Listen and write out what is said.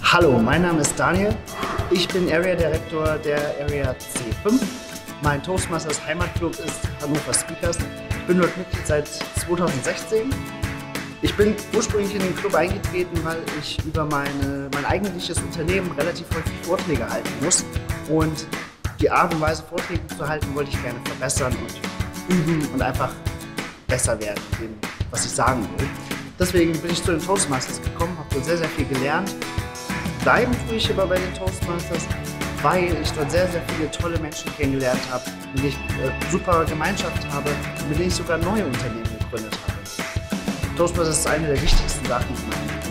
Hallo, mein Name ist Daniel. Ich bin Area Director der Area C5. Mein Toastmasters Heimatclub ist Hannover Speakers. Ich bin dort Mitglied seit 2016. Ich bin ursprünglich in den Club eingetreten, weil ich über mein eigentliches Unternehmen relativ häufig Vorträge halten muss. Und die Art und Weise, Vorträge zu halten, wollte ich gerne verbessern und üben und einfach besser werden in dem, was ich sagen will. Deswegen bin ich zu den Toastmasters gekommen, habe dort sehr, sehr viel gelernt. Bleiben tue ich aber bei den Toastmasters, weil ich dort sehr, sehr viele tolle Menschen kennengelernt habe, mit denen ich super Gemeinschaft habe und mit denen ich sogar neue Unternehmen gegründet habe. Toastmasters ist eine der wichtigsten Sachen in meinem Leben.